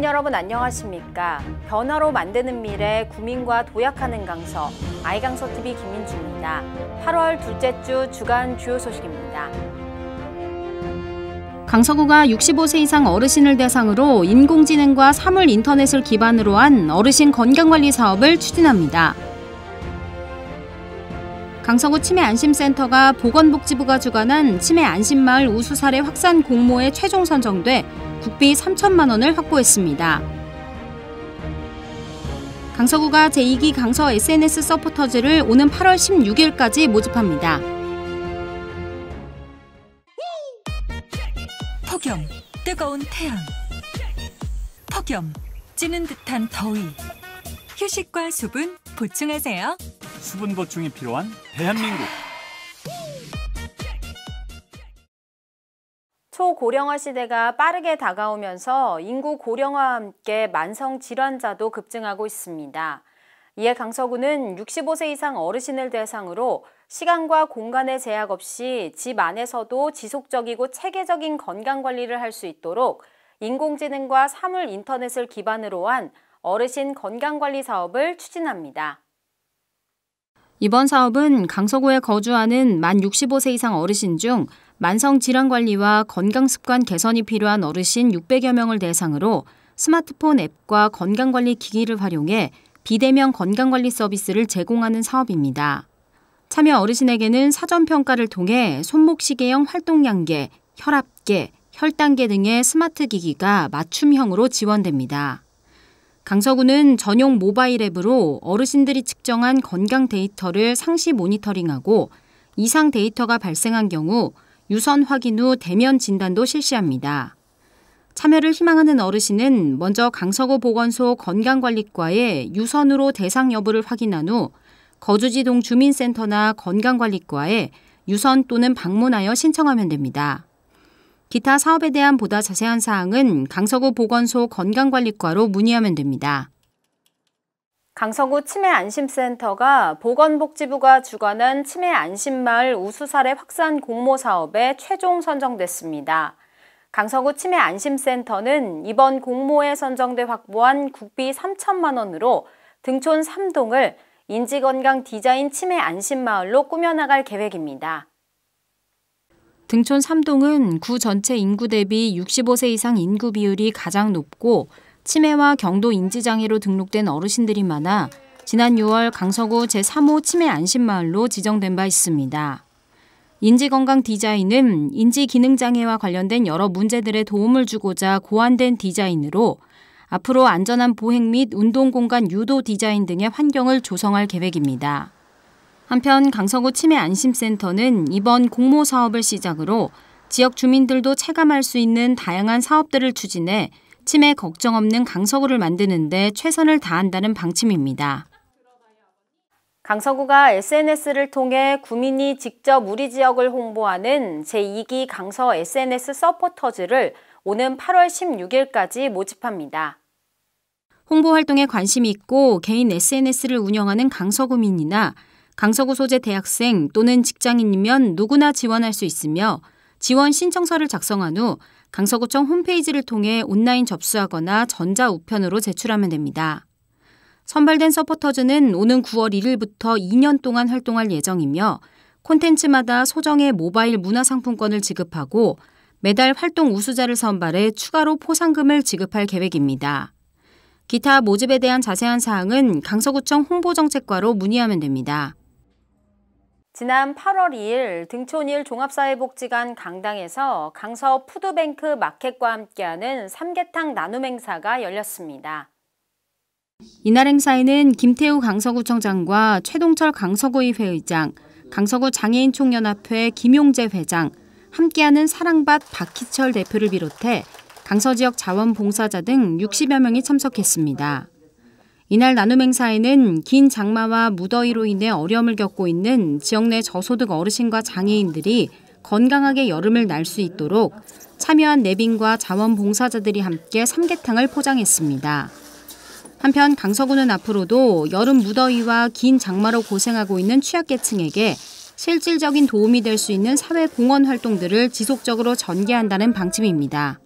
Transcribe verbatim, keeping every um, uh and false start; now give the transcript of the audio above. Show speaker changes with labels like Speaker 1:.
Speaker 1: 국민 여러분 안녕하십니까? 변화로 만드는 미래 국민과 도약하는 강서 아이강서티비 김민주입니다. 팔월 둘째 주 주간 주요 소식입니다. 강서구가 육십오 세 이상 어르신을 대상으로 인공지능과 사물 인터넷을 기반으로 한 어르신 건강관리 사업을 추진합니다. 강서구 치매안심센터가 보건복지부가 주관한 치매안심마을 우수 사례 확산 공모에 최종 선정돼 국비 삼천만 원을 확보했습니다. 강서구가 제이 기 강서 에스엔에스 서포터즈를 오는 팔월 십육일까지 모집합니다.
Speaker 2: 폭염, 뜨거운 태양. 폭염, 찌는 듯한 더위. 휴식과 수분 보충하세요.
Speaker 3: 수분 보충이 필요한 대한민국.
Speaker 1: 초고령화 시대가 빠르게 다가오면서 인구 고령화와 함께 만성 질환자도 급증하고 있습니다. 이에 강서구는 육십오 세 이상 어르신을 대상으로 시간과 공간의 제약 없이 집 안에서도 지속적이고 체계적인 건강관리를 할 수 있도록 인공지능과 사물 인터넷을 기반으로 한 어르신 건강관리 사업을 추진합니다.
Speaker 4: 이번 사업은 강서구에 거주하는 만 육십오 세 이상 어르신 중 만성질환관리와 건강습관 개선이 필요한 어르신 육백여 명을 대상으로 스마트폰 앱과 건강관리 기기를 활용해 비대면 건강관리 서비스를 제공하는 사업입니다. 참여 어르신에게는 사전평가를 통해 손목시계형 활동량계, 혈압계, 혈당계 등의 스마트 기기가 맞춤형으로 지원됩니다. 강서구는 전용 모바일 앱으로 어르신들이 측정한 건강 데이터를 상시 모니터링하고 이상 데이터가 발생한 경우 유선 확인 후 대면 진단도 실시합니다. 참여를 희망하는 어르신은 먼저 강서구 보건소 건강관리과에 유선으로 대상 여부를 확인한 후 거주지동 주민센터나 건강관리과에 유선 또는 방문하여 신청하면 됩니다. 기타 사업에 대한 보다 자세한 사항은 강서구 보건소 건강관리과로 문의하면 됩니다.
Speaker 1: 강서구 치매안심센터가 보건복지부가 주관한 치매안심마을 우수 사례 확산 공모 사업에 최종 선정됐습니다. 강서구 치매안심센터는 이번 공모에 선정돼 확보한 국비 삼천만 원으로 등촌 삼 동을 인지건강 디자인 치매안심마을로 꾸며나갈 계획입니다.
Speaker 4: 등촌 삼 동은 구 전체 인구 대비 육십오 세 이상 인구 비율이 가장 높고 치매와 경도 인지장애로 등록된 어르신들이 많아 지난 유월 강서구 제삼 호 치매안심마을로 지정된 바 있습니다. 인지건강 디자인은 인지기능장애와 관련된 여러 문제들에 도움을 주고자 고안된 디자인으로 앞으로 안전한 보행 및 운동공간 유도 디자인 등의 환경을 조성할 계획입니다. 한편 강서구 치매안심센터는 이번 공모 사업을 시작으로 지역 주민들도 체감할 수 있는 다양한 사업들을 추진해 치매 걱정 없는 강서구를 만드는 데 최선을 다한다는 방침입니다.
Speaker 1: 강서구가 에스엔에스를 통해 구민이 직접 우리 지역을 홍보하는 제이 기 강서 에스엔에스 서포터즈를 오는 팔월 십육일까지 모집합니다.
Speaker 4: 홍보 활동에 관심이 있고 개인 에스엔에스를 운영하는 강서구민이나 강서구 소재 대학생 또는 직장인이면 누구나 지원할 수 있으며 지원 신청서를 작성한 후 강서구청 홈페이지를 통해 온라인 접수하거나 전자우편으로 제출하면 됩니다. 선발된 서포터즈는 오는 구월 일일부터 이 년 동안 활동할 예정이며 콘텐츠마다 소정의 모바일 문화상품권을 지급하고 매달 활동 우수자를 선발해 추가로 포상금을 지급할 계획입니다. 기타 모집에 대한 자세한 사항은 강서구청 홍보정책과로 문의하면 됩니다.
Speaker 1: 지난 팔월 이일 등촌 일 종합사회복지관 강당에서 강서 푸드뱅크 마켓과 함께하는 삼계탕 나눔 행사가 열렸습니다.
Speaker 4: 이날 행사에는 김태우 강서구청장과 최동철 강서구의회 의장, 강서구 장애인총연합회 김용재 회장, 함께하는 사랑밭 박희철 대표를 비롯해 강서 지역 자원봉사자 등 육십여 명이 참석했습니다. 이날 나눔 행사에는 긴 장마와 무더위로 인해 어려움을 겪고 있는 지역 내 저소득 어르신과 장애인들이 건강하게 여름을 날 수 있도록 참여한 내빈과 자원봉사자들이 함께 삼계탕을 포장했습니다. 한편 강서구는 앞으로도 여름 무더위와 긴 장마로 고생하고 있는 취약계층에게 실질적인 도움이 될 수 있는 사회 공헌 활동들을 지속적으로 전개한다는 방침입니다.